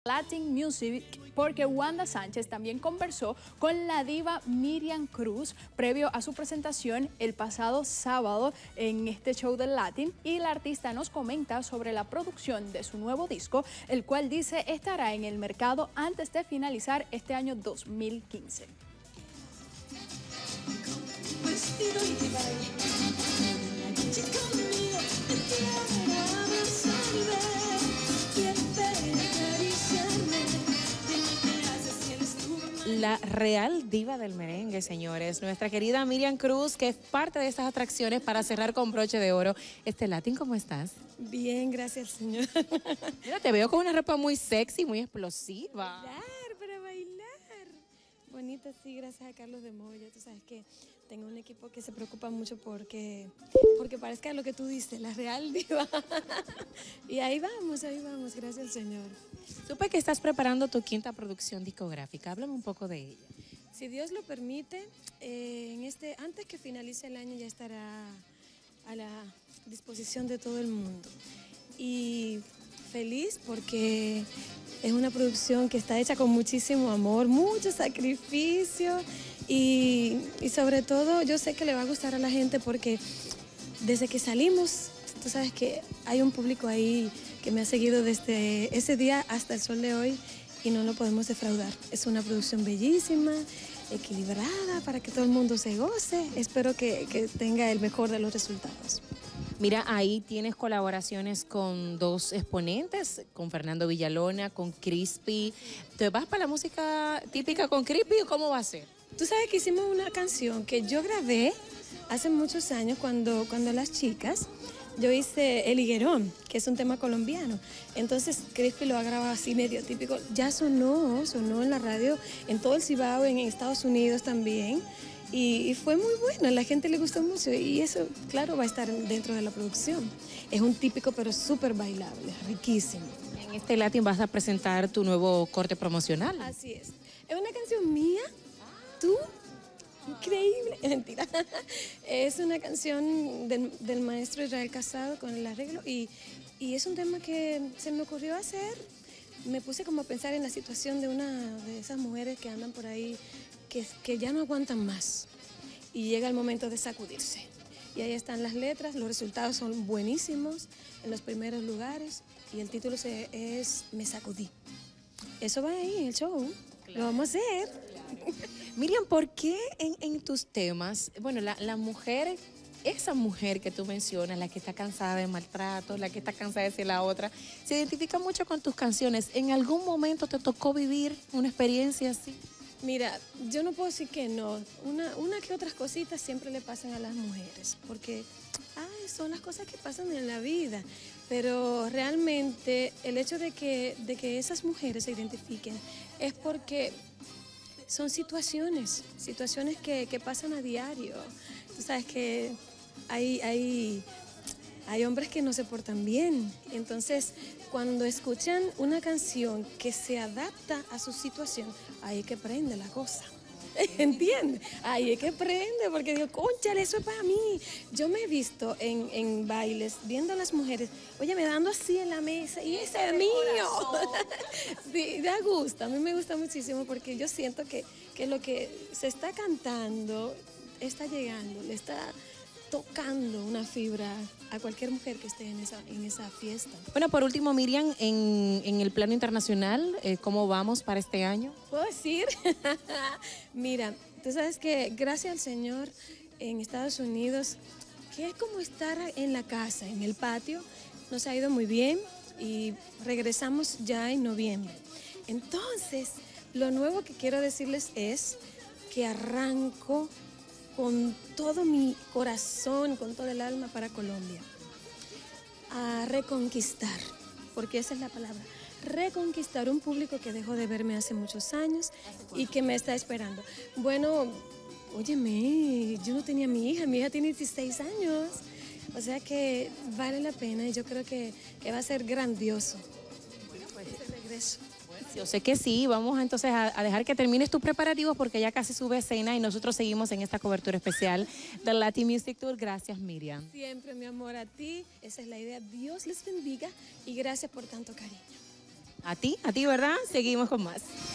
Latin Music porque Wanda Sánchez también conversó con la diva Miriam Cruz previo a su presentación el pasado sábado en este show del Latin, y la artista nos comenta sobre la producción de su nuevo disco, el cual dice estará en el mercado antes de finalizar este año 2015. La real diva del merengue, señores, nuestra querida Miriam Cruz, que es parte de estas atracciones para cerrar con broche de oro. Latin, ¿cómo estás? Bien, gracias, señor. Mira, te veo con una ropa muy sexy, muy explosiva. Para bailar. Bonita, sí, gracias a Carlos de Moya. Tú sabes que tengo un equipo que se preocupa mucho porque parezca lo que tú dices, la real diva. Y ahí vamos, gracias al Señor. Supe que estás preparando tu quinta producción discográfica. Háblame un poco de ella. Si Dios lo permite, antes que finalice el año ya estará a la disposición de todo el mundo. Y feliz porque es una producción que está hecha con muchísimo amor, mucho sacrificio y sobre todo yo sé que le va a gustar a la gente porque desde que salimos, tú sabes que hay un público ahí que me ha seguido desde ese día hasta el sol de hoy y no lo podemos defraudar. Es una producción bellísima, equilibrada, para que todo el mundo se goce. Espero que tenga el mejor de los resultados. Mira, ahí tienes colaboraciones con dos exponentes, con Fernando Villalona, con Crispy. ¿Te vas para la música típica con Crispy o cómo va a ser? Tú sabes que hicimos una canción que yo grabé hace muchos años cuando las chicas, yo hice El Higuerón, que es un tema colombiano. Entonces Crispy lo ha grabado así medio típico. Ya sonó en la radio, en todo el Cibao, en Estados Unidos también. Y fue muy bueno, a la gente le gustó mucho y eso, claro, va a estar dentro de la producción. Es un típico pero súper bailable, riquísimo. En este Latin vas a presentar tu nuevo corte promocional. Así es. Es una canción mía, tú, increíble, mentira. Es una canción del maestro Israel Casado con el arreglo y es un tema que se me ocurrió hacer. Me puse como a pensar en la situación de una de esas mujeres que andan por ahí que ya no aguantan más y llega el momento de sacudirse. Y ahí están las letras, los resultados son buenísimos en los primeros lugares y el título es Me Sacudí. Eso va ahí en el show, claro. Lo vamos a hacer. Claro. Miriam, ¿por qué en tus temas, bueno, la mujer, esa mujer que tú mencionas, la que está cansada de maltratos, la que está cansada de ser la otra, se identifica mucho con tus canciones? ¿En algún momento te tocó vivir una experiencia así? Mira, yo no puedo decir que no. Una que otras cositas siempre le pasan a las mujeres, porque son las cosas que pasan en la vida. Pero realmente el hecho de que esas mujeres se identifiquen es porque son situaciones que pasan a diario. Tú sabes que hay hombres que no se portan bien. Entonces, cuando escuchan una canción que se adapta a su situación, ahí es que prende la cosa. ¿Entiendes? Ahí es que prende, porque digo, cónchale, eso es para mí. Yo me he visto en bailes, viendo a las mujeres, oye, me dando así en la mesa, y ese es mío. Sí, da gusto, a mí me gusta muchísimo, porque yo siento que lo que se está cantando está llegando, le está tocando una fibra a cualquier mujer que esté en esa fiesta. Bueno, por último, Miriam, en el plano internacional, ¿cómo vamos para este año? ¿Puedo decir? Mira, tú sabes que gracias al Señor en Estados Unidos, que es como estar en la casa, en el patio, nos ha ido muy bien y regresamos ya en noviembre. Entonces, lo nuevo que quiero decirles es que arranco con todo mi corazón, con todo el alma para Colombia, a reconquistar, porque esa es la palabra, reconquistar un público que dejó de verme hace muchos años y que me está esperando. Bueno, óyeme, yo no tenía mi hija tiene 16 años, o sea que vale la pena y yo creo que va a ser grandioso este regreso. Yo sé que sí, vamos entonces a dejar que termines tus preparativos porque ya casi sube escena y nosotros seguimos en esta cobertura especial del Latin Music Tour. Gracias, Miriam. Siempre, mi amor, a ti, esa es la idea. Dios les bendiga y gracias por tanto cariño. A ti, ¿verdad? Seguimos con más.